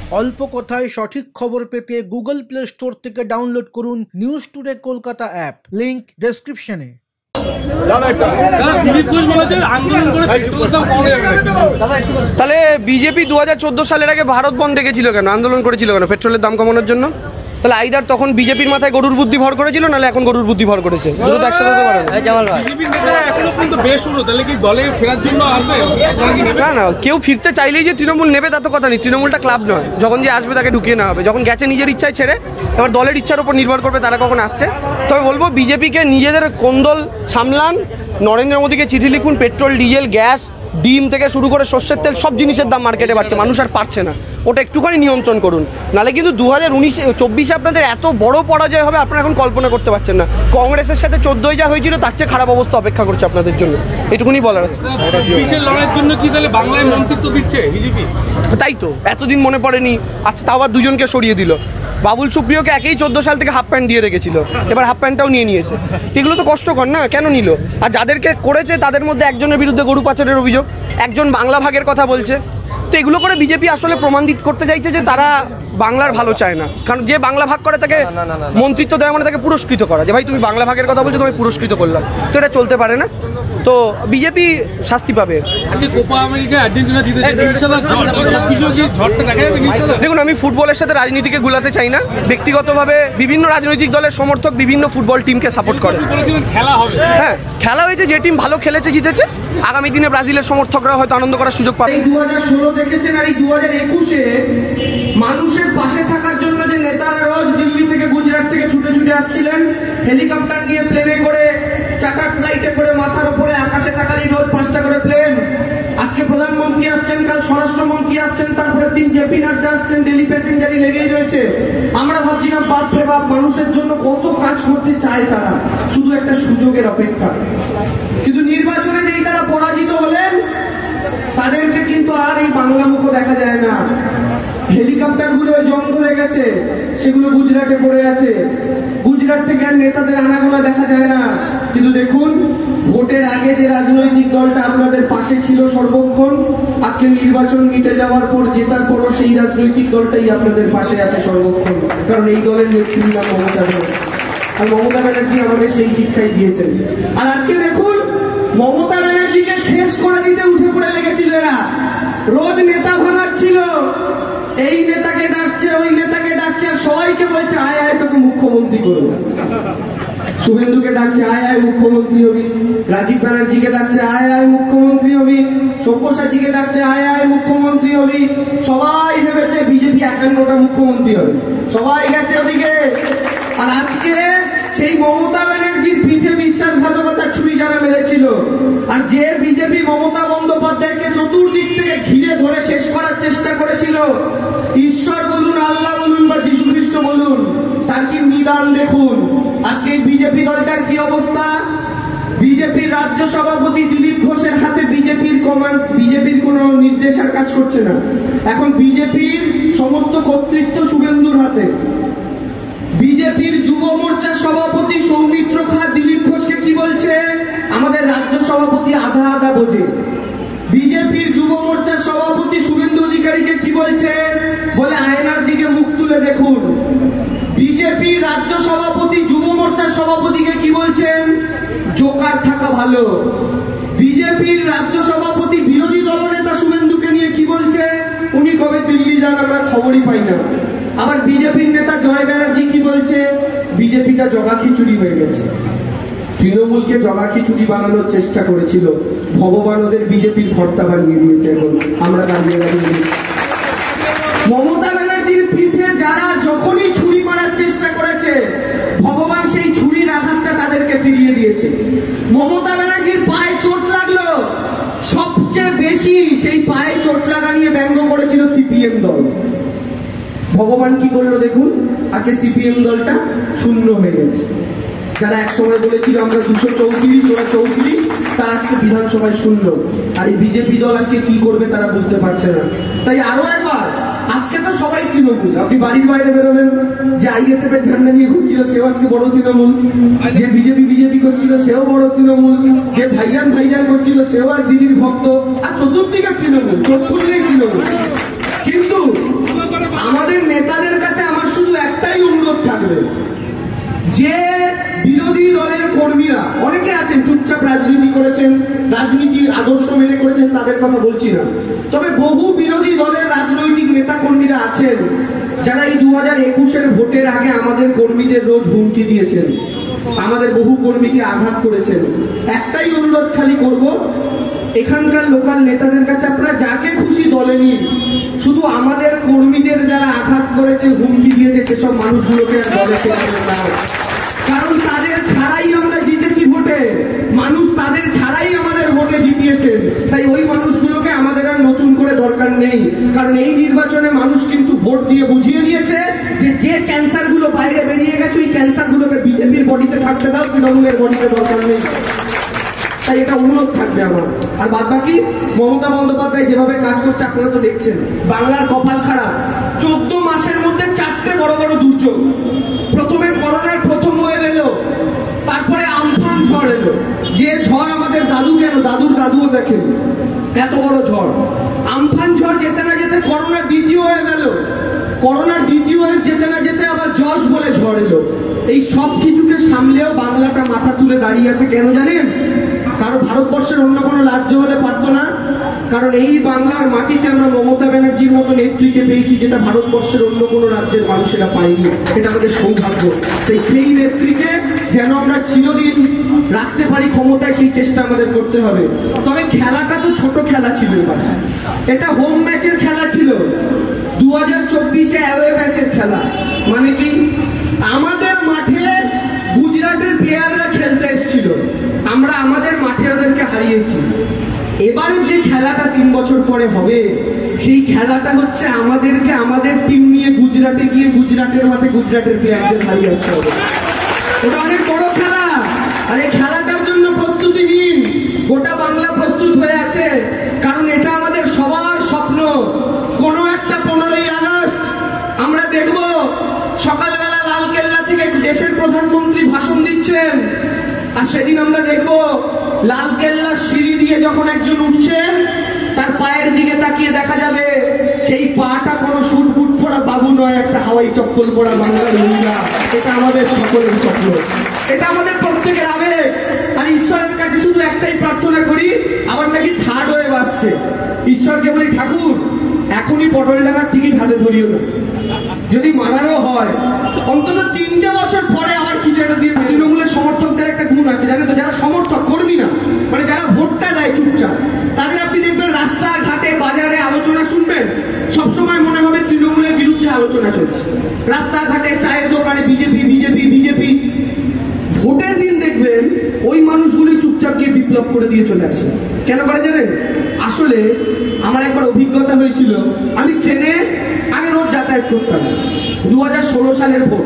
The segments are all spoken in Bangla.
অল্প কথায় সঠিক খবর পেতে গুগল প্লে স্টোর থেকে ডাউনলোড করুন news today Kolkata app, link ডেসক্রিপশনে। তাহলে বিজেপি 2014 সালের আগে ভারত বন্ধ ডেকেছিল কেন, আন্দোলন করেছিল কেন? পেট্রোলের দাম কমানোর জন্য। তাহলে আইদার তখন বিজেপির মাথায় গরুর বুদ্ধি ভর করেছিল, নাহলে এখন গরুর বুদ্ধি ভর করেছে। দুটো তো একসাথে হতে পারে না। না, কেউ ফিরতে চাইলেই যে তৃণমূল নেবে তা তো কথা নেই। তৃণমূলটা ক্লাব নয়, যখন যে আসবে তাকে ঢুকিয়ে নেওয়া হবে। যখন গেছে নিজের ইচ্ছায় ছেড়ে, এবার দলের ইচ্ছার উপর নির্ভর করবে তারা কখন আসছে। তবে বলবো বিজেপিকে নিজেদের কোন্দল সামলান, নরেন্দ্র মোদীকে চিঠি লিখুন। পেট্রোল, ডিজেল, গ্যাস, ডিম থেকে শুরু করে সর্ষের তেল সব জিনিসের দাম মার্কেটে বাড়ছে, মানুষ আর পারছে না। ওটা একটুখানি নিয়ন্ত্রণ করুন, নাহলে কিন্তু 2024 আপনাদের এত বড় পরাজয় হবে আপনারা এখন কল্পনা করতে পারছেন না। কংগ্রেসের সাথে 14 যা হয়েছিল তার চেয়ে খারাপ অবস্থা অপেক্ষা করছে আপনাদের জন্য, এটুকুনি বলার আছে। লড়াইয়ের জন্য কি তাহলে বাংলায় মন্ত্রিত্ব দিচ্ছে বিজেপি? তাই তো এতদিন মনে পড়েনি, আচ্ছা তাও আবার দুজনকে সরিয়ে দিল। বাবুল সুপ্রিয়কে একেই 14 সাল থেকে হাফ প্যান্ট দিয়ে রেখেছিল, এবার হাফ প্যান্টটাও নিয়ে নিয়েছে। এগুলো তো কষ্টকর না, কেন নিল? আর যাদেরকে করেছে তাদের মধ্যে একজনের বিরুদ্ধে গরু পাচারের অভিযোগ, একজন বাংলা ভাগের কথা বলছে। তো এগুলো করে বিজেপি আসলে প্রমাণিত করতে চাইছে যে তারা বাংলার ভালো চায় না। কারণ যে বাংলা ভাগ করে তাকে মন্ত্রিত্ব দেওয়া মানে তাকে পুরস্কৃত করা, যে ভাই তুমি বাংলা ভাগের কথা বলছো, তোমায় পুরস্কৃত করলাম। তো এটা চলতে পারে না, তো বিজেপি শাস্তি পাবে। দেখুন, আমি ফুটবলের সাথে রাজনীতিকে গুলাতে চাই না। ব্যক্তিগতভাবে বিভিন্ন রাজনৈতিক দলের সমর্থক বিভিন্ন ফুটবল টিমকে সাপোর্ট করে। হ্যাঁ, খেলা হয়েছে, যে টিম ভালো খেলেছে জিতেছে। আগামী দিনে ব্রাজিলের সমর্থকরা হয়তো আনন্দ করার সুযোগ পাবে। 2016 দেখেছেন, আর এই 2021-এ মানুষের পাশে থাকার জন্য যে নেতারা রোজ দিল্লি থেকে গুজরাট থেকে ছুটে ছুটে আসছিলেন, হেলিকপ্টার নিয়ে, প্লেনে করে, চার্টার ফ্লাইটে করে, মাথার উপরে আকাশে থাকারই রোজ 5টা করে প্লেন। আজকে প্রধানমন্ত্রী আসছেন, কাল স্বরাষ্ট্রমন্ত্রী আসছেন, তারপরে দিন জেপি নাড্ডা আসছেন, ডেলি প্যাসেঞ্জারি লেগেই রয়েছে। আমরা ভাবছিলাম বাপরে বাপ, মানুষের জন্য কত কাজ করতে চায় তারা, শুধু একটা সুযোগের অপেক্ষা। কিন্তু নির্বাচনে যেই তারা পরাজিত হলেন, তাদেরকে কিন্তু আর এই বাংলা মুখ দেখা যায় না। হেলিকপ্টার গুলো জং ধরে গেছে, সেগুলো গুজরাটে পড়ে আছে। গুজরাট থেকে আর নেতাদের আনাগোনা দেখা যায় না। কিন্তু দেখুন, ভোটের আগে যে রাজনৈতিক দলটা আপনাদের পাশে ছিল সর্বক্ষণ, আজকে নির্বাচন মিটে যাওয়ার পর, জেতার পরও সেই রাজনৈতিক দলটাই আপনাদের পাশে আছে সর্বক্ষণ। কারণ এই দলের নেত্রীর নাম মমতা ব্যানার্জি, আর মমতা ব্যানার্জি আমাদের সেই শিক্ষাই দিয়েছেন। আর আজকে দেখুন, মমতা ব্যানার্জিকে শেষ করে দিতে উঠে পড়ে লেগেছিল এরা। রোজ নেতা ভাঙাচ্ছিল, এই নেতাকে ডাকছে, ওই নেতাকে ডাকছে, আর সবাইকে বলছে আয় আয় তোকে মুখ্যমন্ত্রী করবো। শুভেন্দুকে ডাকছে আয় আয় মুখ্যমন্ত্রী হবি, রাজীব ব্যানার্জিকে ডাকছে আয় আয় মুখ্যমন্ত্রী হবি, সব্যসাচীকে ডাকছে আয় আয় মুখ্যমন্ত্রী হবি। সবাই ভেবেছে বিজেপি 51টা মুখ্যমন্ত্রী হবে, সবাই গেছে ওদিকে। আর আজকে সেই মমতা ব্যানার্জির পিঠে বিশ্বাসঘাতকতার ছুরি যারা মেরেছিল, আর যে বিজেপি মমতা বন্দ্যোপাধ্যায়কে চতুর্দিক থেকে ঘিরে ধরে শেষ করার চেষ্টা করেছিল, ঈশ্বর বলুন, আল্লাহ বলুন বা যীশু খ্রিস্ট বলুন, তার কি নিদান দেখুন। আজকে এই বিজেপি দলটার কি অবস্থা? বিজেপির রাজ্য সভাপতি দিলীপ ঘোষের হাতে বিজেপির কমান্ড, বিজেপির কোনো নির্দেশ আর কাজ করছে না। এখন বিজেপির সমস্ত কর্তৃত্ব শুভেন্দুর হাতে। বিজেপির যুব মোর্চার সভাপতি সৌমিত্র খা দিলীপ ঘোষকে কি বলছে? আমাদের রাজ্য সভাপতি আধা আধা বোঝে। বিজেপির যুব মোর্চার সভাপতি শুভেন্দু অধিকারীকে কি বলছে? বলে আয়নার দিকে মুখ তুলে দেখুন। বিজেপির রাজ্য সভাপতি যুব মোর্চার সভাপতিকে কি বলছেন? জোকার থাকা ভালো। বিজেপির রাজ্য সভাপতি বিরোধী দলনেতা শুভেন্দুকে নিয়ে কি বলছে? উনি কবে দিল্লি যান আমরা খবরই পাই না। আবার বিজেপির নেতা জয় ব্যানার্জি কি বলছে? বিজেপিটা জগা খিচুড়ি হয়ে গেছে। তৃণমূলকে জগা খিচুড়ি বানানোর চেষ্টা করেছিল, ভগবান ওদের বিজেপির ভর্তা বানিয়ে দিয়েছে। এখন আমরা দাঁড়িয়ে দাঁড়িয়ে মমতা ব্যানার্জির পিঠে যারা যখনই ছুরি মারার চেষ্টা করেছে, ভগবান সেই ছুরির আঘাতটা তাদেরকে ফিরিয়ে দিয়েছে। মমতা ব্যানার্জির পায়ে চোট লাগলো, সবচেয়ে বেশি সেই পায়ে চোট লাগা নিয়ে ব্যঙ্গ করেছিল সিপিএম দল। ভগবান কি করলো দেখুন, আজকে সিপিএম দলটা শূন্য হয়ে গেছে। যারা একসময় বলেছিল আমরা 234, ওরা 34, তারা আজকে বিধানসভায় শূন্য। আর এই বিজেপি দল আজকে কি করবে তারা বুঝতে পারছে না। তাই আরো একবার, আজকে তো সবাই তৃণমূল। আপনি বাড়ির বাইরে বেরোবেন, যে আইএসএফ এর ঝান্ডা নিয়ে ঘুরছিল সেও আজকে বড় তৃণমূল, যে বিজেপি করছিল সেও বড় তৃণমূল, যে ভাইজান করছিল সেও আজ দিদির ভক্ত, আর চতুর্দিকের তৃণমূল, চতুর্দিকের তৃণমূল। কিন্তু যে বিরোধী দলের কর্মীরা অনেকে আছেন চুপচাপ রাজনীতি করেছেন, রাজনীতির আদর্শ মেনে করেছেন, তাদের কথা বলছি না, তবে বহু বিরোধী দলের রাজনৈতিক নেতা কর্মীরা আছেন যারা এই 2021-এর ভোটের আগে আমাদের কর্মীদের রোজ হুমকি দিয়েছেন, আমাদের বহু কর্মীকে আঘাত করেছেন। একটাই অনুরোধ খালি করব, এখানকার লোকাল নেতাদের কাছে আপনারা যাকে খুশি দলে নিন, শুধু আমাদের কর্মীদের যারা আঘাত করেছে, হুমকি দিয়েছে, সেসব মানুষগুলোকে আর দলে ফেলবেন না। কারণ তাদের ছাড়াই আমরা জিতেছি ভোটে, মানুষ তাদের ছাড়াই আমাদের ভোটে জিতিয়েছেন। তাই ওই মানুষগুলোকে আমাদের আর নতুন করে দরকার নেই। কারণ এই নির্বাচনে মানুষ কিন্তু ভোট দিয়ে বুঝিয়ে দিয়েছে যে ক্যান্সার গুলো বাইরে বেরিয়ে গেছে, ওই ক্যান্সার গুলোকে বিজেপির বডিতে থাকতে দাও, তৃণমূলের বডিতে দরকার নেই। তাই এটা অনুরোধ থাকবে আমার। আর বাদ বাকি মমতা বন্দ্যোপাধ্যায় যেভাবে কাজ করছে আপনারা তো দেখছেন। বাংলার কপাল খারাপ, 14 মাসের মধ্যে 4টে বড় বড় দুর্যোগ। প্রথমে করোনার প্রথম ওয়েভ এলো, তারপরে আমফান ঝড় এলো, যে ঝড় আমাদের দাদু কেন দাদুর দাদুও দেখেন, এত বড় ঝড়। আমফান ঝড় যেতে না যেতে করোনার দ্বিতীয় ওয়েভ এলো, করোনার দ্বিতীয় ওয়েভ যেতে না যেতে আবার যশ বলে ঝড় এলো। এই সব কিছুকে সামলেও বাংলাটা মাথা তুলে দাঁড়িয়ে আছে। কেন জানেন? কারণ ভারতবর্ষের অন্য কোনো রাজ্য হলে পারত না। কারণ এই বাংলার মাটিতে আমরা মমতা ব্যানার্জির মতো নেত্রীকে পেয়েছি, যেটা ভারতবর্ষের অন্য কোনো রাজ্যের মানুষেরা পায়নি। এটা আমাদের সৌভাগ্য। তাই সেই নেত্রীকে যেন আমরা চিরদিন রাখতে পারি ক্ষমতায়, সেই চেষ্টা আমাদের করতে হবে। তবে খেলাটা তো ছোট খেলা ছিল, এবার এটা হোম ম্যাচের খেলা ছিল, 2024-এ অ্যাওয়ে ম্যাচের খেলা। মানে কি, আমাদের মাঠে গুজরাটের প্লেয়াররা খেলতে এসেছিল, আমরা আমাদের মাঠে ওদেরকে হারিয়েছি। এবারে যে খেলাটা 3 বছর পরে হবে, সেই খেলাটা হচ্ছে আমাদেরকে আমাদের টিম নিয়ে গুজরাটে গিয়ে গুজরাটের মাঠে গুজরাটের প্লেয়ারদের হারিয়ে আসতে হবে। ওটা অনেক বড় খেলা। আর এই খেলাটার জন্য প্রস্তুতি নিন, গোটা বাংলা প্রস্তুত হয়ে আছে। কারণ এটা আমাদের সবার স্বপ্ন। কোনো একটা 15ই আগস্ট আমরা দেখব সকালবেলা লালকেল্লা থেকে দেশের প্রধানমন্ত্রী ভাষণ দিচ্ছেন, আর সেদিন আমরা দেখব লালকেল্লার সিঁড়ি দিয়ে যখন একজন উঠছেন, তার পায়ের দিকে তাকিয়ে দেখা যাবে সেই পাটা কোনো সুটবুট পরা বাবু নয়, একটা হাওয়াই চপ্পল পরা বাংলার মহিলা। এটা আমাদের সকলের স্বপ্ন, এটা আমাদের প্রত্যেকের আবেগ। আর ঈশ্বরের কাছে শুধু একটাই প্রার্থনা করি, আবার নাকি থার্ড ওয়েভ আসছে। ঈশ্বরকে বলি, ঠাকুর এখনই পটলডাঙ্গার টিকিট হাতে ধরিও না, যদি মারারও হয় অন্তত 3টে বছর পরে আবার কিছু একটা দিয়ে। তৃণমূলের সমর্থকদের একটা গুণ আছে জানেন তো, যারা সমর্থক কর্মী না, মানে যারা ভোটটা দেয় চুপচাপ, তাদের আপনি দেখবেন রাস্তাঘাটে বাজারে আলোচনা শুনবেন, সবসময় মনে হবে তৃণমূলের বিরুদ্ধে আলোচনা চলছে। রাস্তাঘাটে চায়ের দোকানে বিজেপি বিজেপি বিজেপি। ভোটের দিন দেখবেন ওই মানুষগুলি চুপচাপ গিয়ে বিপ্লব করে দিয়ে চলে আসে। কেন করে জানেন? আসলে আমার একবার অভিজ্ঞতা হয়েছিল, আমি ট্রেনে আগে রোজ যাতায়াত করতাম, 2016 সালের ভোট।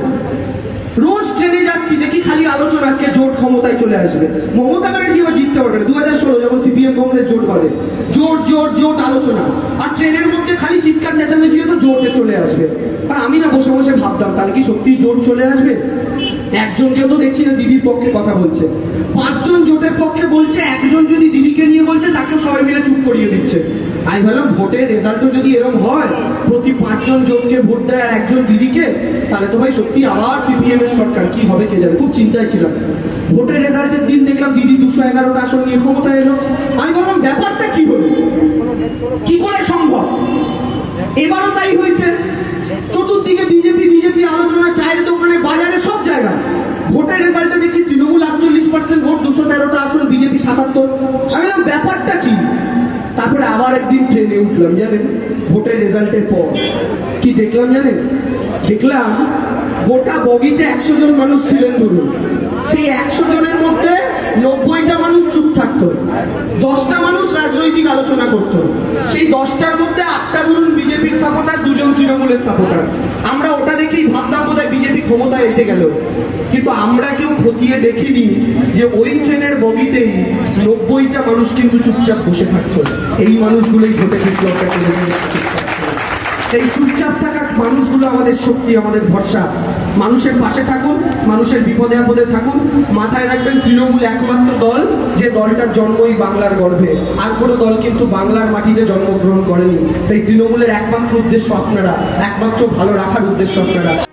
রোজ ট্রেনে যাচ্ছি, দেখি খালি আলোচনা আজকে জোট ক্ষমতায় চলে আসবে, মমতা ব্যানার্জি এবার জিততে পারবে না। 2016 যখন সিপিএম কংগ্রেস জোট করে, জোট জোট জোট আলোচনা, আর ট্রেনের মধ্যে খালি চিৎকার চেঁচামেচি হতো জোটে চলে আসবে। আর আমি না বসে বসে ভাবতাম, তাহলে কি সত্যি জোট চলে আসবে? একজনকেও তো দেখছি না দিদির পক্ষে কথা বলছে, 5 জন জোটের পক্ষে বলছে, একজন যদি দিদিকে নিয়ে বলছে, তাকে সবাই মিলে চুপ করিয়ে দিচ্ছে। আমি ভাবলাম ভোটের রেজাল্টও যদি এরকম হয়, প্রতি 5 জন জোটকে ভোট দেয় আর একজন দিদিকে, তাহলে তো ভাই সত্যি আবার সিপিএম এর সরকার, কি হবে কে জানে। খুব চিন্তায় ছিলাম। ভোটের রেজাল্টের দিন দেখলাম দিদি 211টা আসন নিয়ে ক্ষমতায় এলো। আমি ভাবলাম ব্যাপারটা কি হলো, কি করে সম্ভব? এবারও তাই হয়েছে। চতুর্দিকে বিজেপি বিজেপি আলোচনা, চায়ের দোকানে বাজারে সব জায়গায়। ভোটের রেজাল্টে দেখছি তৃণমূল 48% ভোট, 213টা আসন, বিজেপি 77। আমি বললাম ব্যাপারটা কি? তারপরে আবার একদিন ট্রেনে উঠলাম জানেন, ভোটের রেজাল্টের পর কি দেখলাম জানেন? দেখলাম গোটা বগিতে 100 জন মানুষ ছিলেন ধরুন, সেই 100 জনের মধ্যে 90টা মানুষ চুপ থাকতো, 10টা মানুষ রাজনৈতিক আলোচনা করতো। সেই 10টার মধ্যে 8টা ধরুন বিজেপির সাপোর্টার, 2 জন তৃণমূলের সাপোর্টার। আমরা ওটা দেখেই ভাবতাম বোধহয় বিজেপি ক্ষমতায় এসে গেল, কিন্তু আমরা কেউ খতিয়ে দেখিনি যে ওই ট্রেনের বগিতেই 90টা মানুষ কিন্তু চুপচাপ বসে থাকতো। এই মানুষগুলোই ভোটে বিপ্লবটা করে দিয়েছে। এই চুপচাপ থাকা মানুষগুলো আমাদের শক্তি, আমাদের ভরসা। মানুষের পাশে থাকুন, মানুষের বিপদে আপদে থাকুন। মাথায় রাখবেন তৃণমূল একমাত্র দল যে দলটার জন্মই বাংলার গর্ভে, আর কোনো দল কিন্তু বাংলার মাটিতে জন্মগ্রহণ করেনি। তাই তৃণমূলের একমাত্র উদ্দেশ্য আপনারা, একমাত্র ভালো রাখার উদ্দেশ্য আপনারা।